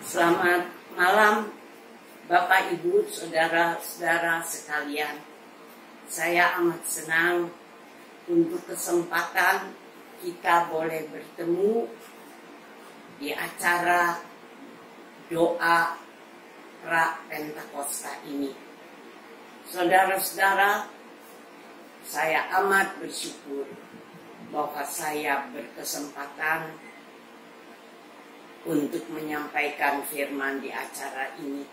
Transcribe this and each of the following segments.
Selamat malam Bapak Ibu, saudara-saudara sekalian. Saya amat senang untuk kesempatan kita boleh bertemu di acara doa pra-Pentakosta ini. Saudara-saudara, saya amat bersyukur bahwa saya berkesempatan untuk menyampaikan firman di acara ini.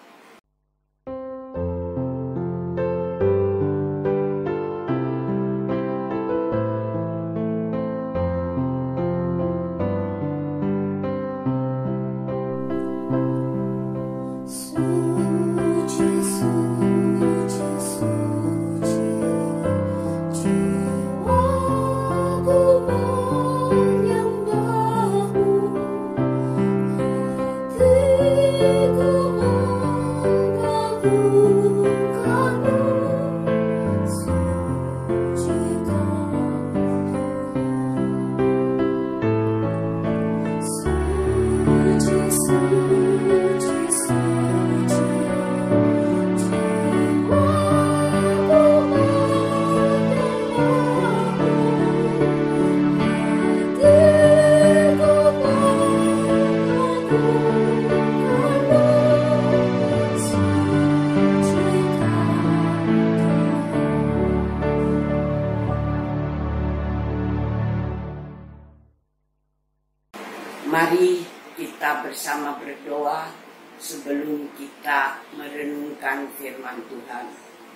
Mari kita bersama berdoa sebelum kita merenungkan firman Tuhan.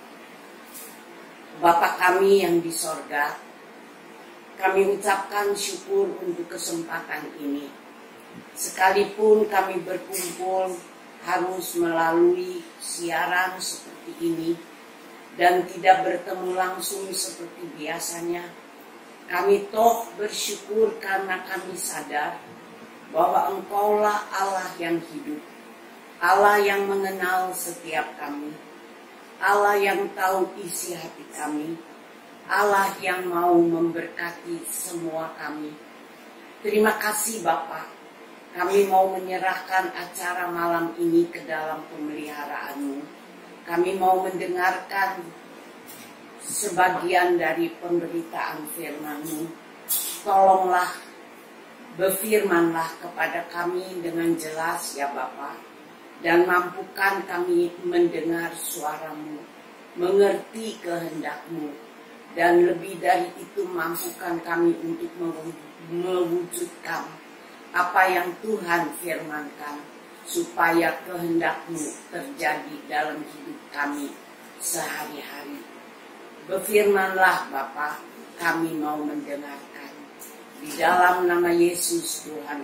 Bapa kami yang di sorga, kami ucapkan syukur untuk kesempatan ini. Sekalipun kami berkumpul harus melalui siaran seperti ini dan tidak bertemu langsung seperti biasanya, kami toh bersyukur karena kami sadar bahwa Engkaulah Allah yang hidup, Allah yang mengenal setiap kami, Allah yang tahu isi hati kami, Allah yang mau memberkati semua kami. Terima kasih Bapa, kami mau menyerahkan acara malam ini ke dalam pemeliharaan-Mu. Kami mau mendengarkan sebagian dari pemberitaan firman-Mu. Tolonglah, berfirmanlah kepada kami dengan jelas ya Bapa, dan mampukan kami mendengar suara-Mu, mengerti kehendak-Mu, dan lebih dari itu mampukan kami untuk mewujudkan apa yang Tuhan firmankan, supaya kehendak-Mu terjadi dalam hidup kami sehari-hari. Berfirmanlah Bapa, kami mau mendengarkan. Di dalam nama Yesus Tuhan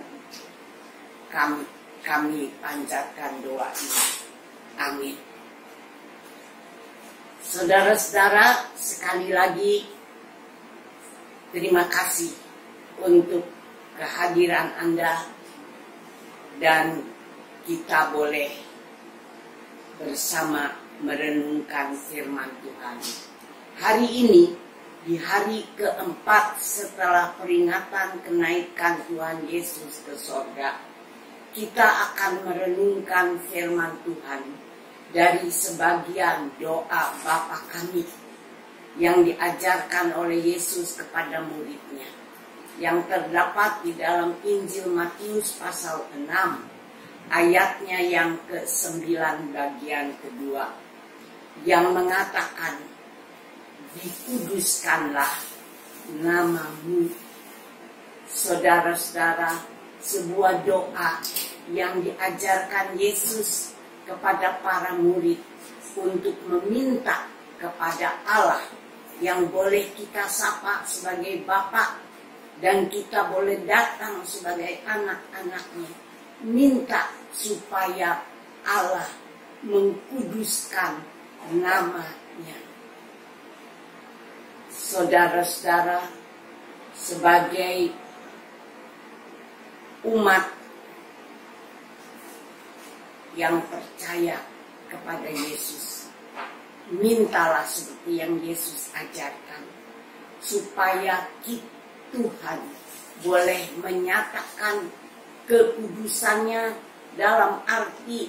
kami panjatkan doa ini. Amin. Saudara-saudara, sekali lagi terima kasih untuk kehadiran Anda dan kita boleh bersama merenungkan firman Tuhan. Hari ini, di hari keempat setelah peringatan kenaikan Tuhan Yesus ke sorga, kita akan merenungkan firman Tuhan dari sebagian doa Bapa kami yang diajarkan oleh Yesus kepada muridnya, yang terdapat di dalam Injil Matius pasal 6, ayatnya yang ke-9 bagian kedua, yang mengatakan, dikuduskanlah nama-Mu. Saudara-saudara, sebuah doa yang diajarkan Yesus kepada para murid untuk meminta kepada Allah yang boleh kita sapa sebagai Bapa dan kita boleh datang sebagai anak-anaknya, minta supaya Allah mengkuduskan nama-Nya. Saudara-saudara, sebagai umat yang percaya kepada Yesus, mintalah seperti yang Yesus ajarkan, supaya Tuhan boleh menyatakan kekudusannya dalam arti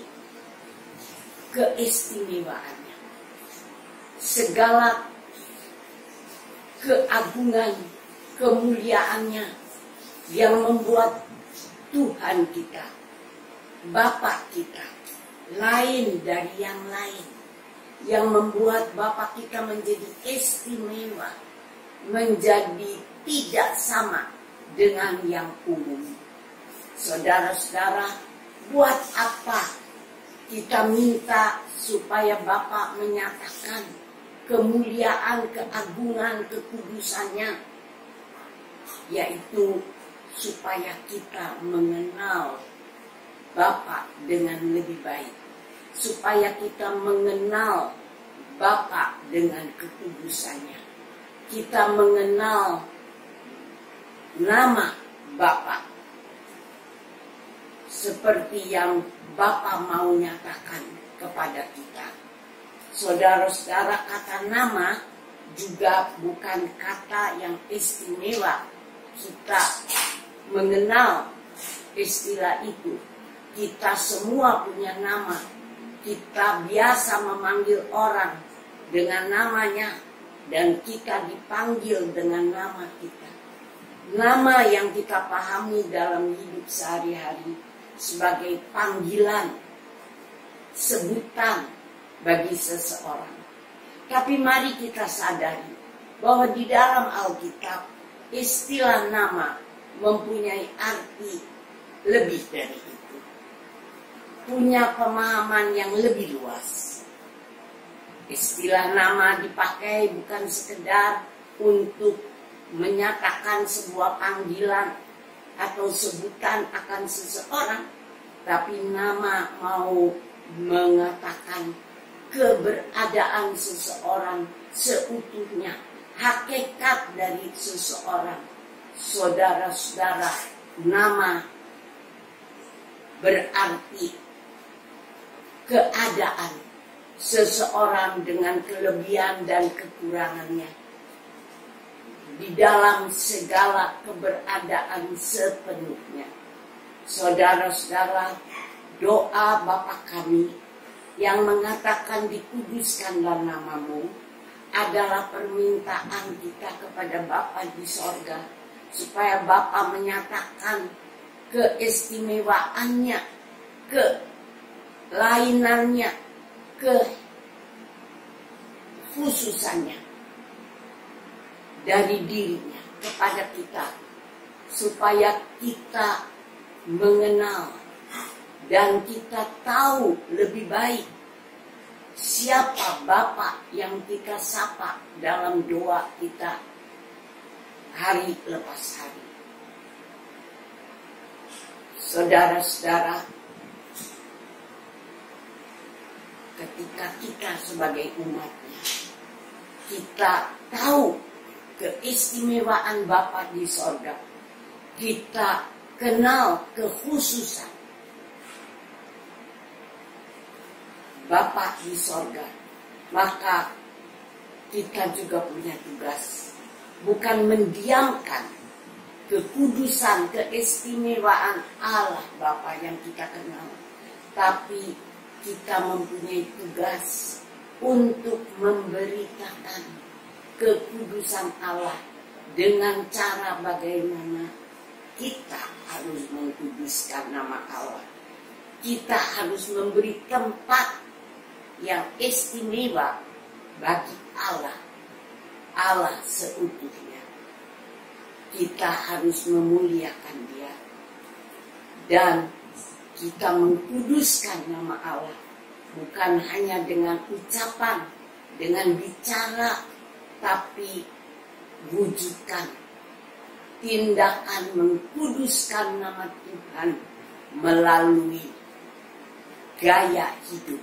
keistimewaannya. Segala keagungan, kemuliaannya yang membuat Tuhan kita, Bapa kita, lain dari yang lain. Yang membuat Bapa kita menjadi istimewa, menjadi tidak sama dengan yang umum. Saudara-saudara, buat apa kita minta supaya Bapa menyatakan kemuliaan, keagungan, kekudusannya, yaitu supaya kita mengenal Bapa dengan lebih baik, supaya kita mengenal Bapa dengan kekudusannya, kita mengenal nama Bapa seperti yang Bapa mau nyatakan kepada kita. Saudara-saudara, kata nama juga bukan kata yang istimewa. Kita mengenal istilah itu. Kita semua punya nama. Kita biasa memanggil orang dengan namanya, dan kita dipanggil dengan nama kita. Nama yang kita pahami dalam hidup sehari-hari sebagai panggilan, sebutan bagi seseorang. Tapi mari kita sadari bahwa di dalam Alkitab istilah nama mempunyai arti lebih dari itu. Punya pemahaman yang lebih luas. Istilah nama dipakai bukan sekedar untuk menyatakan sebuah panggilan atau sebutan akan seseorang, tapi nama mau mengatakan keberadaan seseorang seutuhnya, hakikat dari seseorang. Saudara-saudara, nama berarti keadaan seseorang dengan kelebihan dan kekurangannya di dalam segala keberadaan sepenuhnya. Saudara-saudara, doa Bapa kami yang mengatakan dikuduskanlah namamu adalah permintaan kita kepada Bapa di sorga, supaya Bapa menyatakan keistimewaannya, kelainannya, kekhususannya dari dirinya kepada kita, supaya kita mengenal dan kita tahu lebih baik siapa Bapa yang kita sapa dalam doa kita hari lepas hari. Saudara-saudara, ketika kita sebagai umatnya, kita tahu keistimewaan Bapa di sorga, kita kenal kekhususan Bapa di sorga, maka kita juga punya tugas, bukan mendiamkan kekudusan, keistimewaan Allah Bapa yang kita kenal, tapi kita mempunyai tugas untuk memberitakan kekudusan Allah dengan cara bagaimana kita harus mengkuduskan nama Allah. Kita harus memberi tempat yang istimewa bagi Allah, Allah seutuhnya. Kita harus memuliakan Dia, dan kita mengkuduskan nama Allah bukan hanya dengan ucapan, dengan bicara, tapi wujudan, tindakan mengkuduskan nama Tuhan melalui gaya hidup.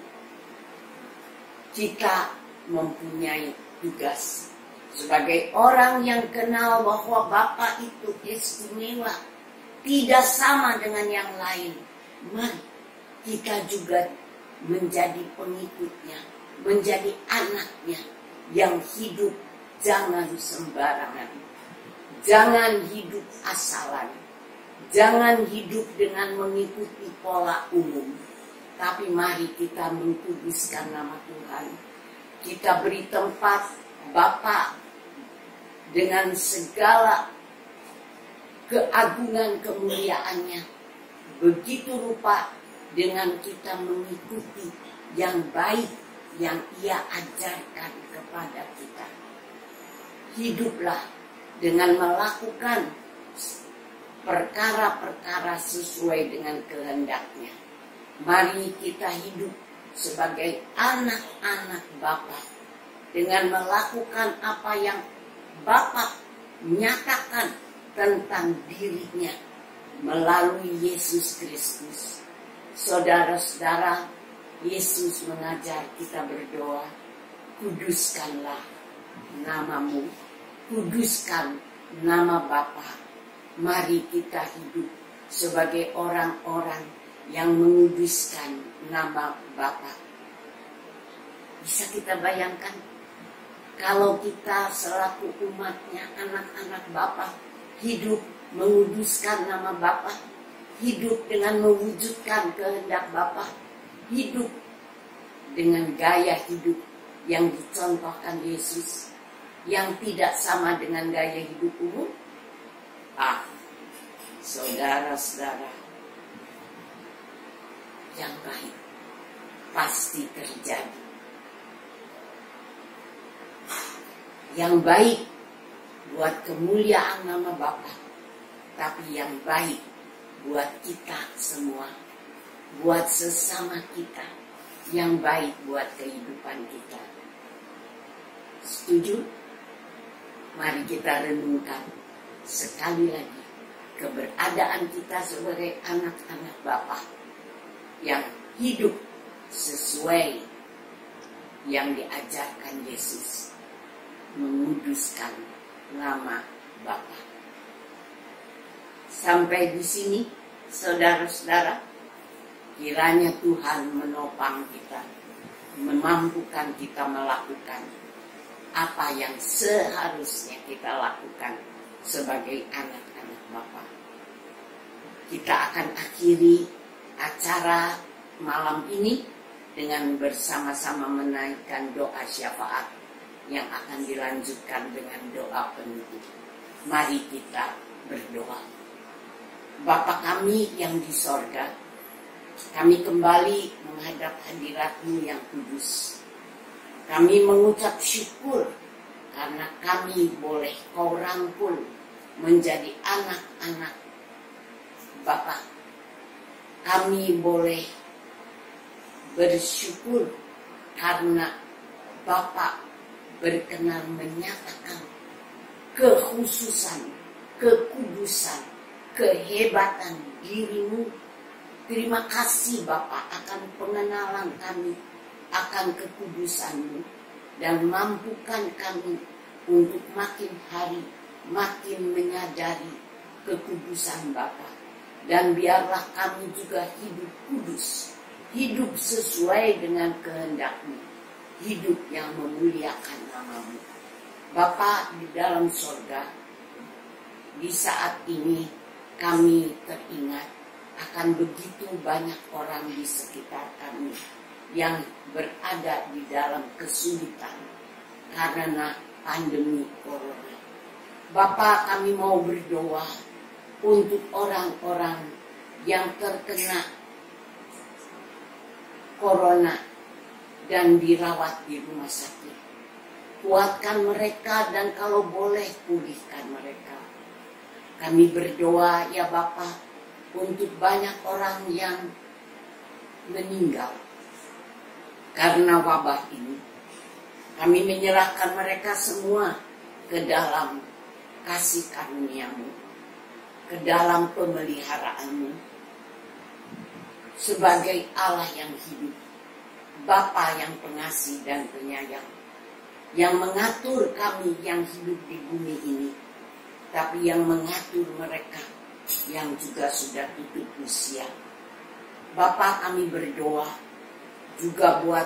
Kita mempunyai tugas sebagai orang yang kenal bahwa Bapa itu istimewa, tidak sama dengan yang lain. Mari kita juga menjadi pengikutnya, menjadi anaknya yang hidup jangan sembarangan, jangan hidup asalan, Jangan hidup dengan mengikuti pola umum, tapi mari kita mengkuduskan nama Tuhan. Kita beri tempat Bapa dengan segala keagungan kemuliaannya. Begitu rupa dengan kita mengikuti yang baik yang Ia ajarkan kepada kita. Hiduplah dengan melakukan perkara-perkara sesuai dengan kehendak-Nya. Mari kita hidup sebagai anak-anak Bapa dengan melakukan apa yang Bapa nyatakan tentang diri-Nya melalui Yesus Kristus. Saudara-saudara, Yesus mengajar kita berdoa, kuduskanlah namamu, kuduskan nama Bapa. Mari kita hidup sebagai orang-orang yang menguduskan nama Bapa. Bisa kita bayangkan kalau kita selaku umatnya, anak-anak Bapa, hidup menguduskan nama Bapa, hidup dengan mewujudkan kehendak Bapa, hidup dengan gaya hidup yang dicontohkan Yesus, yang tidak sama dengan gaya hidup umum. Saudara-saudara, yang baik pasti terjadi. Yang baik buat kemuliaan nama Bapa, tapi yang baik buat kita semua, buat sesama kita, yang baik buat kehidupan kita. Setuju? Mari kita renungkan sekali lagi keberadaan kita sebagai anak-anak Bapa yang hidup sesuai yang diajarkan Yesus, menguduskan nama Bapa. Sampai di sini, saudara-saudara, kiranya Tuhan menopang kita, memampukan kita melakukan apa yang seharusnya kita lakukan sebagai anak-anak Bapa. Kita akan akhiri acara malam ini dengan bersama-sama menaikkan doa syafaat yang akan dilanjutkan dengan doa penutup. Mari kita berdoa. Bapa kami yang di sorga, kami kembali menghadap hadirat-Mu yang kudus. Kami mengucap syukur karena kami boleh Kau rangkul menjadi anak-anak Bapa. Kami boleh bersyukur karena Bapa berkenan menyatakan kekhususan, kekudusan, kehebatan diri-Mu. Terima kasih Bapa akan pengenalan kami akan kekudusan-Mu, dan mampukan kami untuk makin hari makin menyadari kekudusan Bapa. Dan biarlah kami juga hidup kudus, hidup sesuai dengan kehendak-Mu, hidup yang memuliakan nama-Mu. Bapa di dalam sorga, di saat ini kami teringat akan begitu banyak orang di sekitar kami yang berada di dalam kesulitan karena pandemi corona. Bapa, kami mau berdoa untuk orang-orang yang terkena corona dan dirawat di rumah sakit. Kuatkan mereka dan kalau boleh pulihkan mereka. Kami berdoa ya Bapa untuk banyak orang yang meninggal karena wabah ini. Kami menyerahkan mereka semua ke dalam kasih karunia-Mu, ke dalam pemeliharaan-Mu, sebagai Allah yang hidup, Bapa yang pengasih dan penyayang, yang mengatur kami yang hidup di bumi ini, tapi yang mengatur mereka yang juga sudah tutup usia. Bapa, kami berdoa juga buat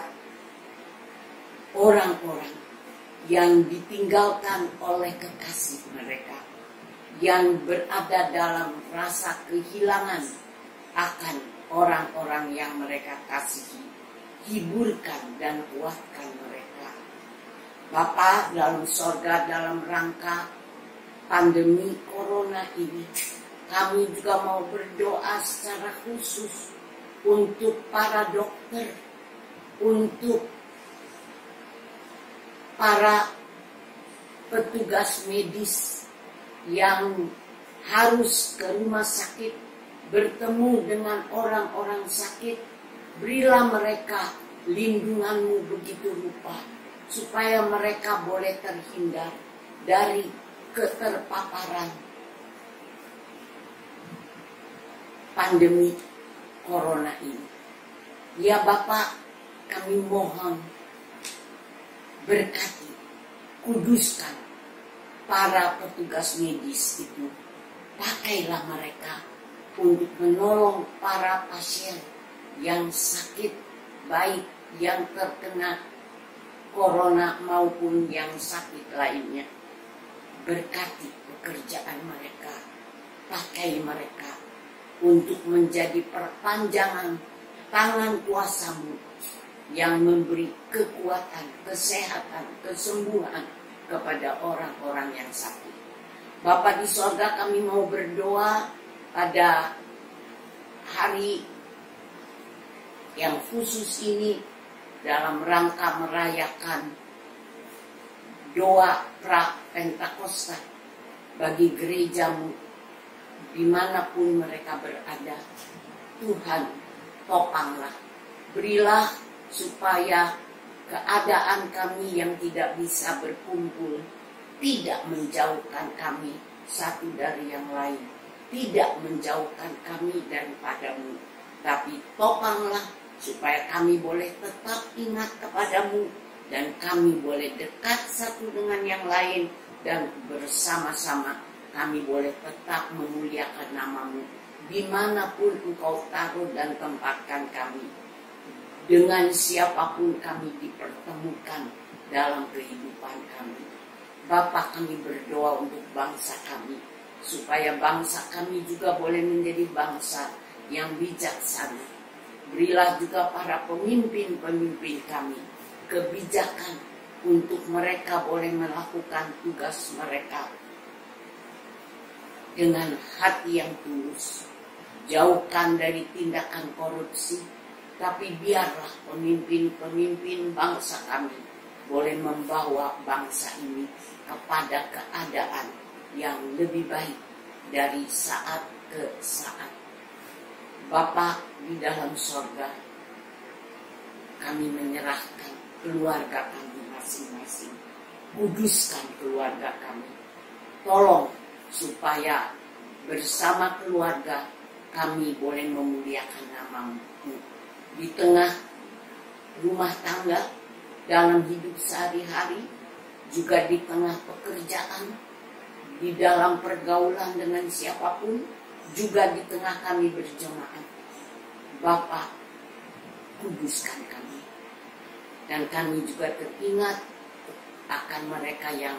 orang-orang yang ditinggalkan oleh kekasih mereka, yang berada dalam rasa kehilangan akan orang-orang yang mereka kasihi. Hiburkan dan kuatkan mereka. Bapa dalam sorga, dalam rangka pandemi corona ini, kami juga mau berdoa secara khusus untuk para dokter, untuk para petugas medis yang harus ke rumah sakit bertemu dengan orang-orang sakit. Berilah mereka lindungan-Mu begitu rupa, supaya mereka boleh terhindar dari keterpaparan pandemi corona ini. Ya Bapak, kami mohon berkati, kuduskan para petugas medis itu. Pakailah mereka untuk menolong para pasien yang sakit, baik yang terkena corona maupun yang sakit lainnya. Berkati pekerjaan mereka, pakai mereka untuk menjadi perpanjangan tangan kuasa-Mu yang memberi kekuatan, kesehatan, kesembuhan kepada orang-orang yang sakit. Bapa di sorga, kami mau berdoa pada hari yang khusus ini dalam rangka merayakan doa pra-Pentakosta bagi gereja-Mu dimanapun mereka berada. Tuhan, topanglah, berilah supaya keadaan kami yang tidak bisa berkumpul tidak menjauhkan kami satu dari yang lain, tidak menjauhkan kami daripada-Mu, tapi topanglah supaya kami boleh tetap ingat kepada-Mu dan kami boleh dekat satu dengan yang lain, dan bersama-sama kami boleh tetap memuliakan nama-Mu dimanapun Engkau taruh dan tempatkan kami. Dengan siapapun kami dipertemukan dalam kehidupan kami. Bapa, kami berdoa untuk bangsa kami, supaya bangsa kami juga boleh menjadi bangsa yang bijaksana. Berilah juga para pemimpin-pemimpin kami kebijakan untuk mereka boleh melakukan tugas mereka dengan hati yang tulus. Jauhkan dari tindakan korupsi, tapi biarlah pemimpin-pemimpin bangsa kami boleh membawa bangsa ini kepada keadaan yang lebih baik dari saat ke saat. Bapa di dalam sorga, kami menyerahkan keluarga kami masing-masing. Kuduskan keluarga kami. Tolong supaya bersama keluarga kami boleh memuliakan nama-Mu di tengah rumah tangga, dalam hidup sehari-hari, juga di tengah pekerjaan, di dalam pergaulan dengan siapapun, juga di tengah kami berjemaat. Bapa, kuduskan kami. Dan kami juga teringat akan mereka yang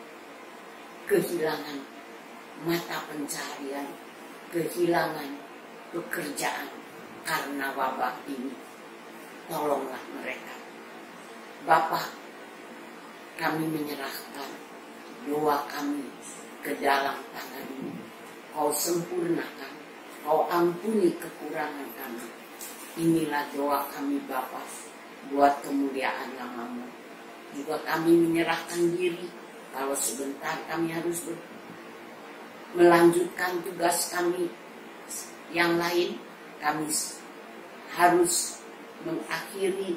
kehilangan mata pencaharian, kehilangan pekerjaan karena wabah ini. Tolonglah mereka. Bapa, kami menyerahkan doa kami ke dalam tangan-Mu. Kau sempurnakan, Kau ampuni kekurangan kami. Inilah doa kami Bapa, buat kemuliaan nama-Mu. Juga kami menyerahkan diri, kalau sebentar kami harus melanjutkan tugas kami yang lain, kami harus mengakhiri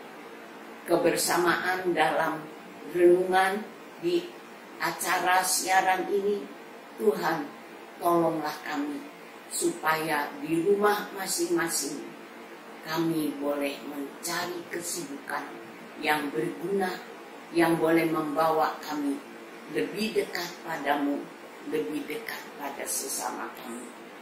kebersamaan dalam renungan di acara siaran ini. Tuhan, tolonglah kami supaya di rumah masing-masing kami boleh mencari kesibukan yang berguna, yang boleh membawa kami lebih dekat padamu, lebih dekat pada sesama kami.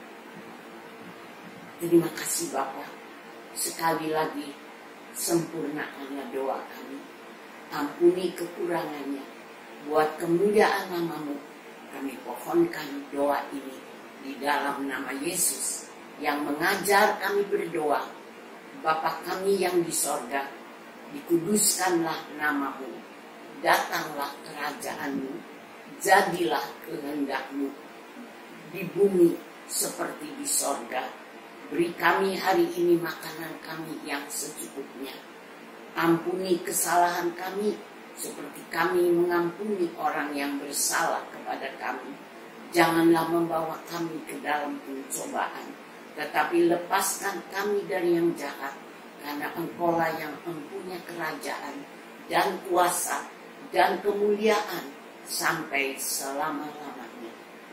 Terima kasih Bapa. Sekali lagi, sempurnakanlah doa kami. Ampuni kekurangannya, buat kemuliaan nama-Mu, Kami pohonkan doa ini di dalam nama Yesus yang mengajar kami berdoa. Bapa kami yang di sorga, dikuduskanlah namamu, datanglah kerajaanmu, jadilah kehendakmu di bumi seperti di sorga. Beri kami hari ini makanan kami yang secukupnya. Ampuni kesalahan kami seperti kami mengampuni orang yang bersalah kepada kami. Janganlah membawa kami ke dalam pencobaan, tetapi lepaskan kami dari yang jahat, karena Engkau-lah yang mempunyai kerajaan dan kuasa dan kemuliaan sampai selama-lamanya.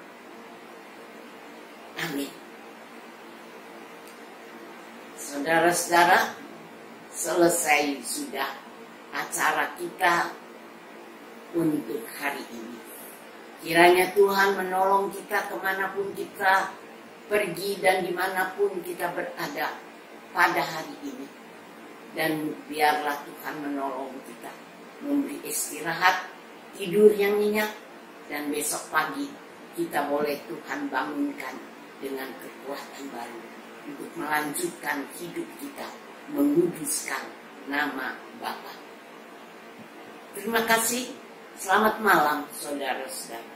Amin. Saudara-saudara, selesai sudah acara kita untuk hari ini. Kiranya Tuhan menolong kita kemanapun kita pergi dan dimanapun kita berada pada hari ini. Dan biarlah Tuhan menolong kita, memberi istirahat, tidur yang nyenyak, dan besok pagi kita boleh Tuhan bangunkan dengan kekuatan baru untuk melanjutkan hidup kita, menguduskan nama Bapa. Terima kasih. Selamat malam, saudara-saudara.